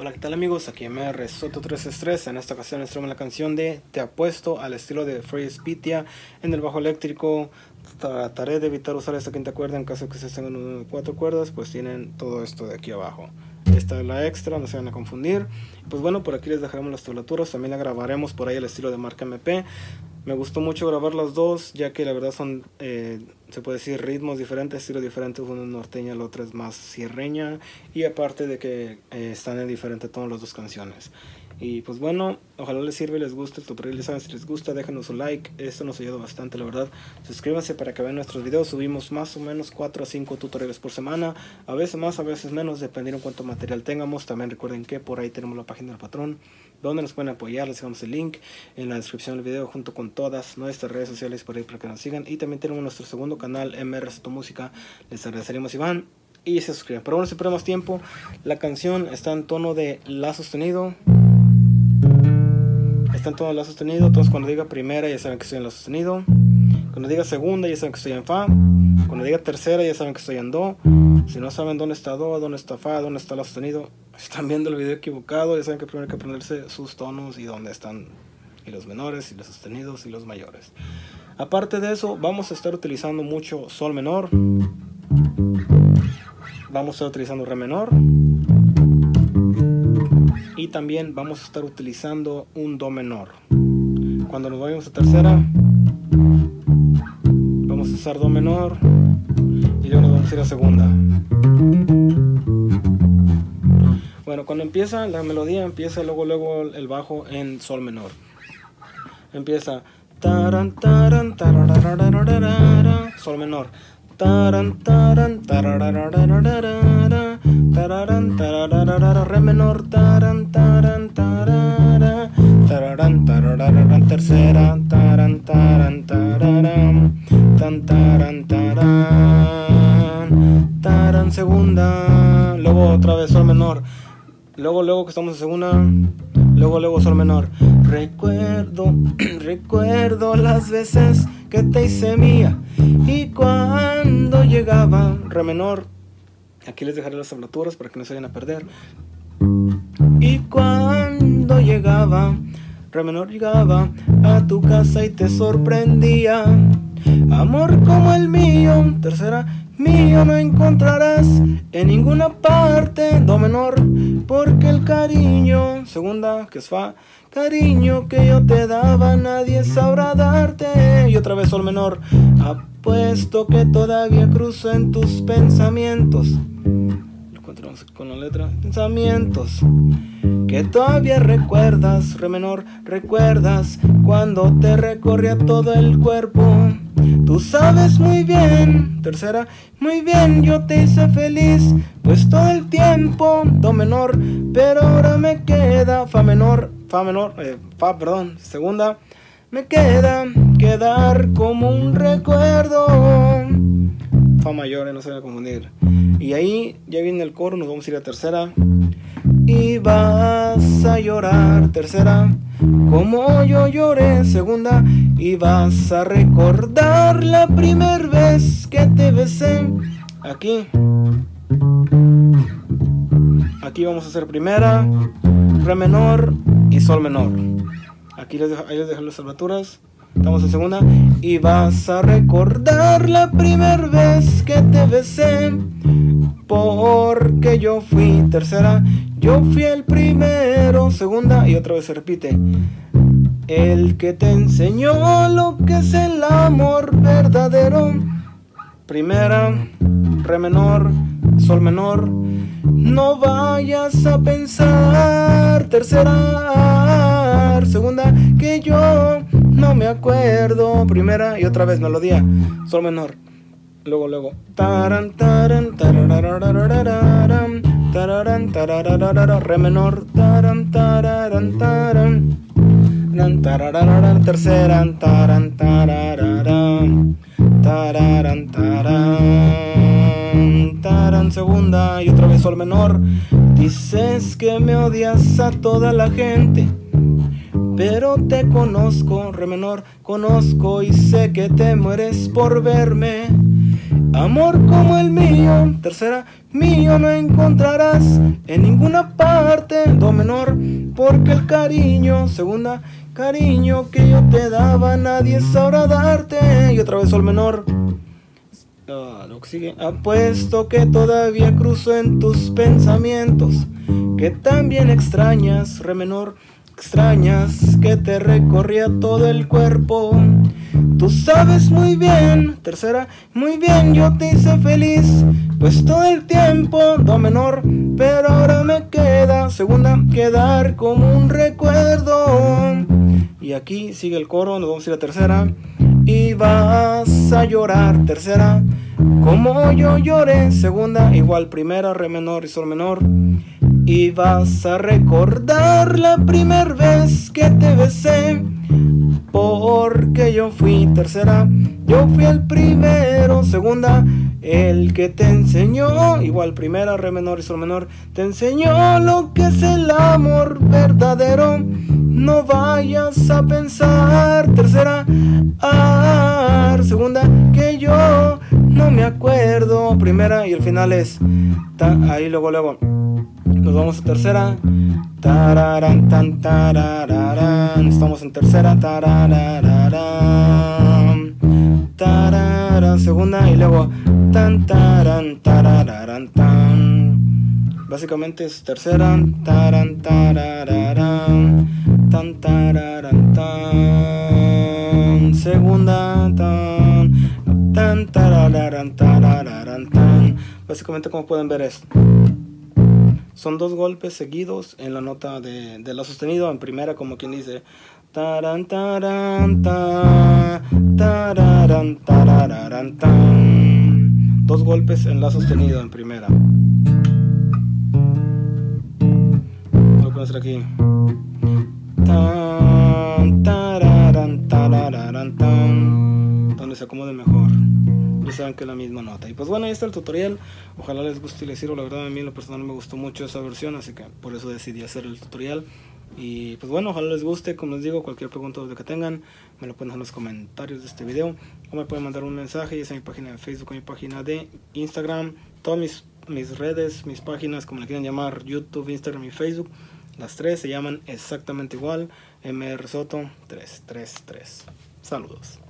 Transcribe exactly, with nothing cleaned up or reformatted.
Hola, ¿qué tal amigos? Aquí M R Soto tres tres. En esta ocasión les traigo la canción de Te Apuesto al estilo de Free Spitia en el bajo eléctrico. Trataré de evitar usar esta quinta cuerda en caso de que se estén en cuatro cuerdas, pues tienen todo esto de aquí abajo. Esta es la extra, no se van a confundir. Pues bueno, por aquí les dejaremos las tablaturas, también la grabaremos por ahí al estilo de marca M P. Me gustó mucho grabar las dos, ya que la verdad son, eh, se puede decir, ritmos diferentes, estilos diferentes. Uno es norteña, la otra es más sierreña. Y aparte de que eh, están en diferente tono las dos canciones. Y pues bueno, ojalá les sirva y les guste el tutorial. Saben, si les gusta, déjenos su like, esto nos ayuda bastante, la verdad. Suscríbanse para que vean nuestros videos. Subimos más o menos cuatro a cinco tutoriales por semana, a veces más, a veces menos, dependiendo de cuánto material tengamos. También recuerden que por ahí tenemos la página del patrón, donde nos pueden apoyar. Les dejamos el link en la descripción del video, junto con todas nuestras redes sociales por ahí para que nos sigan. Y también tenemos nuestro segundo canal, M R Soto Música. Les agradeceríamos si van y se suscriben. Pero bueno, si perdemos tiempo, la canción está en tono de La sostenido. Está en tono de La sostenido. Entonces cuando diga primera ya saben que estoy en La sostenido. Cuando diga segunda ya saben que estoy en Fa. Cuando diga tercera ya saben que estoy en Do. Si no saben dónde está Do, dónde está Fa, dónde está La sostenido, están viendo el video equivocado. Ya saben que primero hay que aprenderse sus tonos y dónde están, y los menores, y los sostenidos, y los mayores. Aparte de eso, vamos a estar utilizando mucho Sol menor. Vamos a estar utilizando Re menor. Y también vamos a estar utilizando un Do menor. Cuando nos vayamos a tercera, vamos a usar Do menor. Y luego nos vamos a ir a segunda. Bueno, cuando empieza la melodía, empieza luego luego el bajo en Sol menor. Empieza taran taran tarararararara, Sol menor. Taran taran tarararararara, tararan tararararara, Re menor. Taran taran tarara, tararan tarararara, tercera. Taran taran tararam, tan taran taran, taran segunda. Luego otra vez Sol menor. Luego, luego que estamos en segunda, luego, luego Sol menor. Recuerdo, recuerdo las veces que te hice mía. Y cuando llegaba Re menor, aquí les dejaré las tablaturas para que no se vayan a perder. Y cuando llegaba Re menor, llegaba a tu casa y te sorprendía. Amor como el mío, tercera, mío no encontrarás en ninguna parte. Do menor, porque el cariño, segunda, que es Fa, cariño que yo te daba nadie sabrá darte. Y otra vez Sol menor. Apuesto que todavía cruzo en tus pensamientos. Continuamos con la letra. Pensamientos que todavía recuerdas. Re menor, recuerdas cuando te recorría todo el cuerpo. Tú sabes muy bien, tercera, muy bien, yo te hice feliz, pues todo el tiempo. Do menor, pero ahora me queda Fa menor, Fa menor, eh, Fa, perdón, segunda. Me queda quedar como un recuerdo. Fa mayor, eh, no se van a confundir. Y ahí ya viene el coro, nos vamos a ir a tercera. Y vas a llorar, tercera, como yo lloré, segunda. Y vas a recordar la primera vez que te besé. Aquí Aquí vamos a hacer primera, Re menor y Sol menor. Aquí les dejo, ahí les dejo las tablaturas. Estamos en segunda. Y vas a recordar la primera vez que te besé, porque yo fui, tercera, yo fui el primero, segunda. Y otra vez se repite. El que te enseñó lo que es el amor verdadero. Primera, Re menor, Sol menor. No vayas a pensar, tercera, segunda, que yo no me acuerdo. Primera y otra vez melodía, Sol menor. Luego, luego, taran, taran, tararararararam, tararan, tarararara, Re menor, taran, tararan, taran, tarararara, tercera, taran, tarararam, tararan, taran, taran, segunda y otra vez Sol menor. Dices que me odias a toda la gente, pero te conozco, Re menor, conozco y sé que te mueres por verme. amor como el mío. Tercera, mío no encontrarás en ninguna parte. Do menor, porque el cariño. Segunda, cariño que yo te daba, nadie sabrá darte. Y otra vez sol menor. Uh, lo que sigue. Apuesto que todavía cruzo en tus pensamientos, que también extrañas. Re menor, extrañas que te recorría todo el cuerpo. Tú sabes muy bien. Tercera, muy bien, yo te hice feliz, pues todo el tiempo. Do menor, pero ahora me queda. Segunda, quedar como un recuerdo. Y aquí sigue el coro, nos vamos a ir a tercera. Y vas a llorar. Tercera, como yo lloré. Segunda, igual primera, re menor y sol menor. Y vas a recordar la primera vez que te besé, porque yo fui. Tercera, yo fui el primero. Segunda, el que te enseñó. Igual primera, re menor y sol menor. Te enseñó lo que es el amor verdadero. No vayas a pensar. Tercera, ar. Segunda, que yo no me acuerdo. Primera, y el final es ta, ahí luego luego nos vamos a tercera. Tararán, tan, tarararán. Estamos en tercera. Tarararán, tararán. Segunda y luego tan, tarán, tarararán, tan. Básicamente es tercera. Taran, tarararán, tan, tararán, tan. Segunda, tan, tan, tarararán, tarararán, tan. Básicamente, como pueden ver, es son dos golpes seguidos en la nota de, de la sostenido en primera, como quien dice taran, taran, ta, tararán, tarararán, tan. Dos golpes en la sostenido en primera. Voy a poner aquí tan, tararán, tarararán, tan, donde se acomode mejor. Ya saben que es la misma nota. Y pues bueno, ahí está el tutorial. Ojalá les guste y les sirva. La verdad, a mí en lo personal me gustó mucho esa versión, así que por eso decidí hacer el tutorial. Y pues bueno, ojalá les guste. Como les digo, cualquier pregunta que tengan, me lo pueden dejar en los comentarios de este video, o me pueden mandar un mensaje, ya sea en mi página de Facebook o mi página de Instagram. Todas mis, mis redes, mis páginas, como le quieran llamar, YouTube, Instagram y Facebook, las tres se llaman exactamente igual, M R Soto tres tres tres. Saludos.